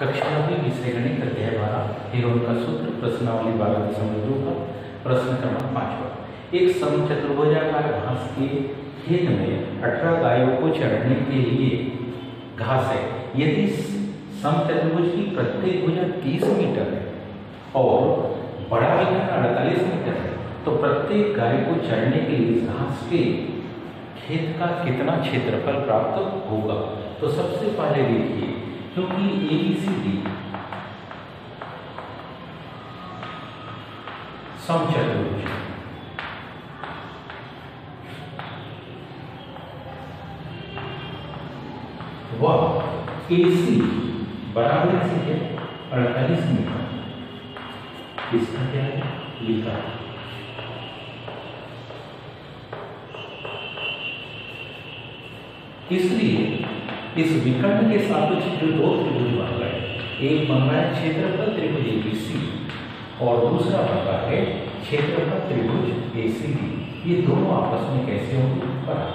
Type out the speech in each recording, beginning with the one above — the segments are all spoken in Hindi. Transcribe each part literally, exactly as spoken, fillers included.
कक्षा भी विषय गणित अध्याय बारह हेरोन का सूत्र प्रश्नावली बारह दशमलव दो का प्रश्न क्रमांक पांचवा। एक समचतुर्भुजाकार घास के खेत में अठारह गायों को चढ़ने के लिए घास है। यदि समचतुर्भुज की प्रत्येक भुजा तीस मीटर है और बड़ा विकर्ण अड़तालीस मीटर है तो प्रत्येक गाय को चढ़ने के लिए घास के खेत का कितना क्षेत्रफल प्राप्त होगा। तो सबसे पहले देखिए, क्योंकि ए बी सी डी समचतुर्भुज वह ए सी बराबर से है अड़तालीस मीटर, इसका क्या है लिखा है। इसलिए इस विकर्ण के सापेक्ष जो दो त्रिभुज बन रहे हैं, एक बन रहा है क्षेत्रफल त्रिभुज ए बी सी और दूसरा बन रहा है क्षेत्रफल त्रिभुज ए सी डी। ये दोनों आपस में कैसे होंगे बराबर,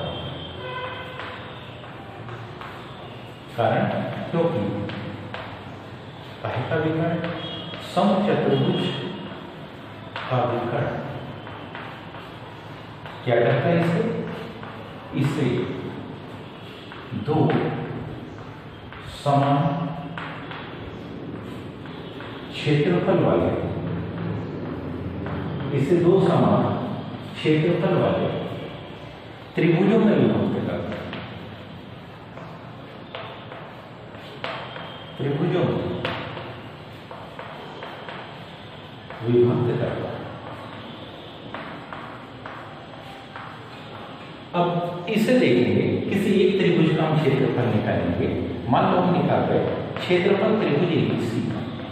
कारण क्योंकि काहे का विकर्ण समचतुर्भुज का विकर्ण क्या करता है, इसे इसे दो समान क्षेत्रफल वाले इसे दो समान क्षेत्रफल वाले त्रिभुजों में विभक्त करता है। त्रिभुजों में विभक्त करता है। अब इसे देखेंगे, किसी एक त्रिभुज का हम क्षेत्रफल निकालेंगे। मान लो हम निकाल रहे क्षेत्रफल त्रिभुज ए बी सी,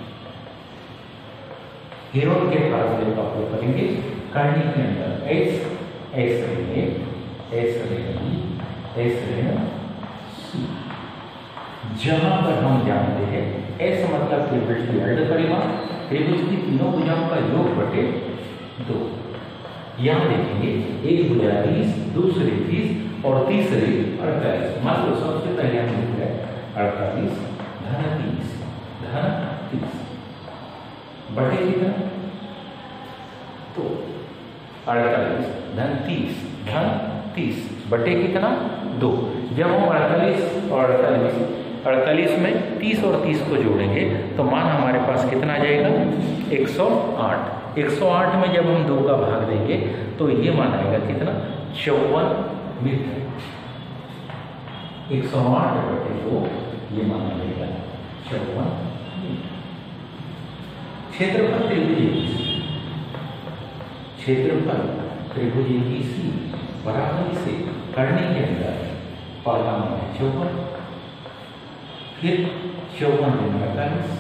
हेरोन के फार्मूले का उपयोग करेंगे। करनी के अंदर एस एस लेंगे, एस लेंगे, एस लेंगे सी, जहां पर हम जानते हैं एस मतलब त्रिभुज की अर्ध परिमाण, त्रिभुज की तीनों भुजाओं का योग बटे दो। यहाँ देखेंगे एक भुजा बीस, दूसरी तीस और तीसरी अड़तालीस। मान लो सबसे पहले हम लिख रहे हैं अड़तालीस धन तीस धन तीस बटे कितना, तो अड़तालीस धन तीस धन तीस बटे कितना दो। जब हम अड़तालीस और अड़तालीस अड़तालीस में तीस और तीस को जोड़ेंगे तो मान हमारे पास कितना आ जाएगा एक सौ आठ। एक सौ आठ में जब हम दो का भाग देंगे तो ये मान आएगा कितना चौवन मीटर। एक सौ आठ बटे दो ये मान आएगा चौवन मीटर। क्षेत्रफल त्रिभुज ए बी सी, क्षेत्रफल त्रिभुज ए बी सी बराबर से करने के अंदर पहला मान है चौवन, फिर चौवन में अड़तालीस,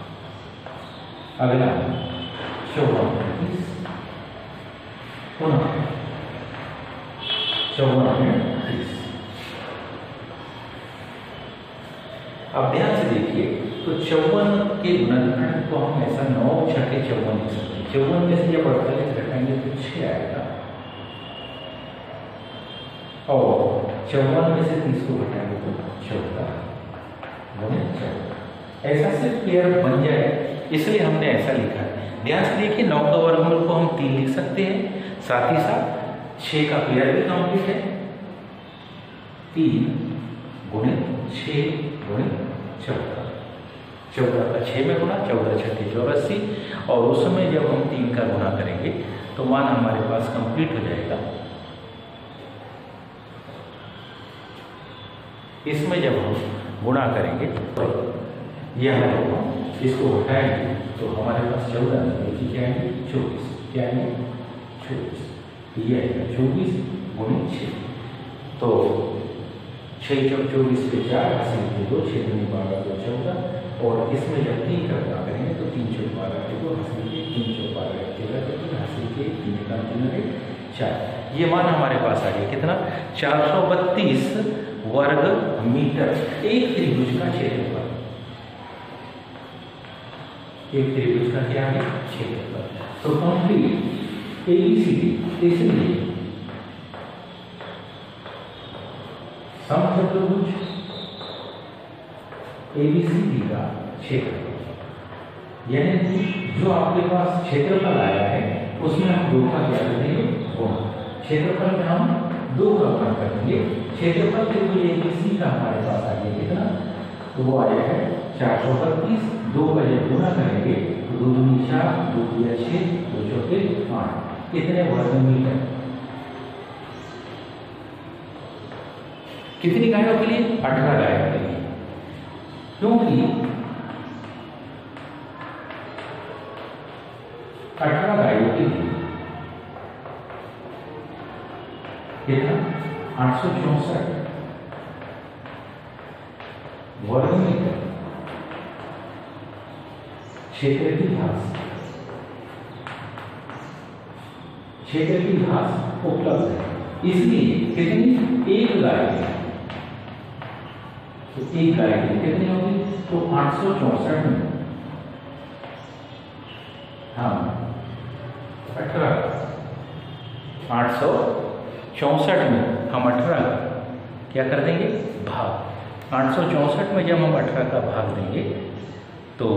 अगला चौवन तीस, पुनः चौवन में तीस। अब ध्यान से देखिए, तो चौवन के गुणनखंड को हम ऐसा नौ छठे चौवन लिख सकते हैं। चौवन में से जब अड़तालीस घटाएंगे तो छह आएगा और चौवन में से तीस को घटाएंगे तो चौदह गुणे चौदह। ऐसा सिर्फ पेयर बन जाए इसलिए हमने ऐसा लिखा है। ध्यान से देखिए, नौ का वर्गमूल को हम तीन लिख सकते हैं, साथ ही साथ छह का पेयर भी कंप्लीट है। तीन गुणे छह गुणे चौदह, चौदह का छह में गुणा, चौदह छठे चौरासी और उसमें जब हम तीन का गुणा करेंगे तो मान हमारे पास कंप्लीट हो जाएगा। इसमें जब हम गुणा करेंगे तो यह इसको हटाएंगे तो हमारे पास चौदह देखिए क्या है चौबीस, क्या है चौबीस, ये आएगा चौबीस गुणे छः। तो छः चौ चौबीस के चार हासिल के दो, छः गुणे बारह दो चौदह और इसमें जब तीन का गुणा करेंगे तो तीन चौ बारह के दो हासिल के तीन चौ बारह तेरह के तीन हासिल के तीन का तीन है चार। ये मान हमारे पास आ गया कितना चार सौ बत्तीस वर्ग मीटर एक त्रिभुज का क्षेत्रफल। एक त्रिभुज का क्या है क्षेत्रफल। तो complete A B C D, इसलिए समचतुर्भुज ए बी सी डी का क्षेत्रफल, यानी जो आपके पास क्षेत्रफल आया है उसमें हम दो का क्या करेंगे, गुणा। क्षेत्रफल में हम दो का गुणा करेंगे। क्षेत्रफल के लिए ए बी सी का हमारे पास आ गया कितना, तो वो आया है चार सौ बत्तीस। दो का जब गुणा करेंगे तो दो दूनी चार, दो दिया छः, दो चौके आठ, कितने वर्ग मीटर। कितनी गायों के लिए, अठारह गायों के लिए, क्योंकि अठारह गायों के लिए कितना, आठ सौ चौसठ वर्ग मीटर क्षेत्र की घास, क्षेत्र की घास उपलब्ध है। इसलिए कितनी, एक गाय की, तो एक गाय की कितनी होगी, तो आठ सौ चौसठ में हम अठारह आठ सौ चौसठ में हम अठारह क्या कर देंगे, भाग। आठ सौ चौसठ में जब हम अठारह का भाग देंगे तो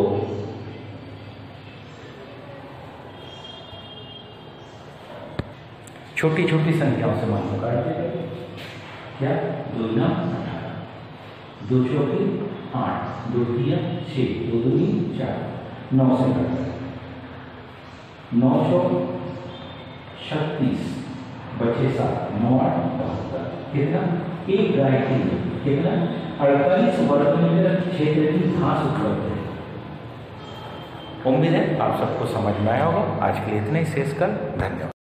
छोटी छोटी संख्याओं से मान को काट देंगे, क्या, दो गुना अठारह, दो चौके आठ, दो दिया छः, दो दूनी चार, नौ से काट, नौ चौक छत्तीस, बचे सात, नौ आठ बहत्तर, कितना, एक गाय के लिए कितना, अड़तालीस वर्ग मीटर क्षेत्र की घास उपलब्ध है। उम्मीद है आप सबको समझ में आया होगा। आज के लिए इतना ही, शेष कर, धन्यवाद।